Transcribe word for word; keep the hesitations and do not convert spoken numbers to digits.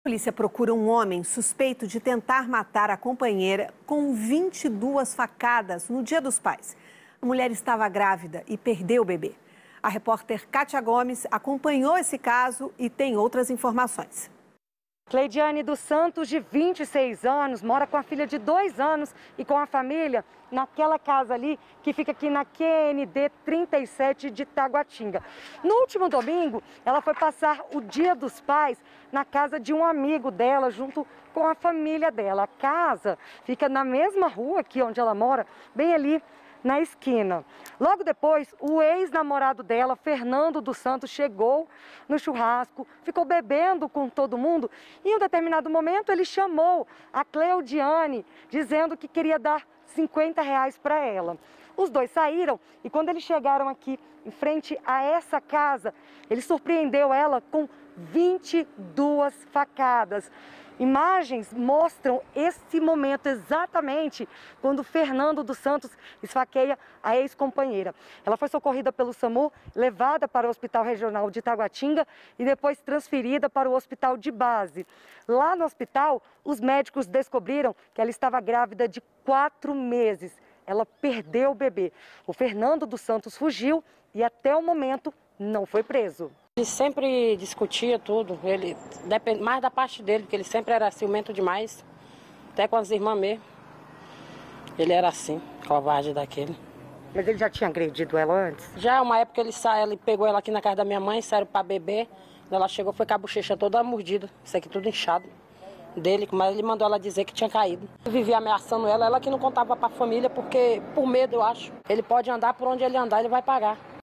A polícia procura um homem suspeito de tentar matar a companheira com vinte e duas facadas no Dia dos Pais. A mulher estava grávida e perdeu o bebê. A repórter Kátia Gomes acompanhou esse caso e tem outras informações. Cleidiane dos Santos, de vinte e seis anos, mora com a filha de dois anos e com a família naquela casa ali que fica aqui na Q N D trinta e sete de Taguatinga. No último domingo, ela foi passar o Dia dos Pais na casa de um amigo dela, junto com a família dela. A casa fica na mesma rua aqui onde ela mora, bem ali na esquina. Logo depois, o ex-namorado dela, Fernando dos Santos, chegou no churrasco, ficou bebendo com todo mundo e em um determinado momento ele chamou a Cleidiane, dizendo que queria dar cinquenta reais para ela. Os dois saíram e quando eles chegaram aqui em frente a essa casa, ele surpreendeu ela com vinte e duas facadas. Imagens mostram esse momento exatamente quando Fernando dos Santos esfaqueia a ex-companheira. Ela foi socorrida pelo SAMU, levada para o Hospital Regional de Taguatinga e depois transferida para o Hospital de Base. Lá no hospital, os médicos descobriram que ela estava grávida de quatro meses. Ela perdeu o bebê. O Fernando dos Santos fugiu e até o momento não foi preso. Ele sempre discutia tudo, ele, depende mais da parte dele, porque ele sempre era ciumento demais, até com as irmãs mesmo. Ele era assim, covarde daquele. Mas ele já tinha agredido ela antes? Já uma época ele saiu, ele pegou ela aqui na casa da minha mãe, saíram para beber. Quando ela chegou, foi com a bochecha toda mordida, isso aqui tudo inchado dele, mas ele mandou ela dizer que tinha caído. Eu vivia ameaçando ela, ela que não contava para a família, porque por medo, eu acho. Ele pode andar por onde ele andar, ele vai pagar.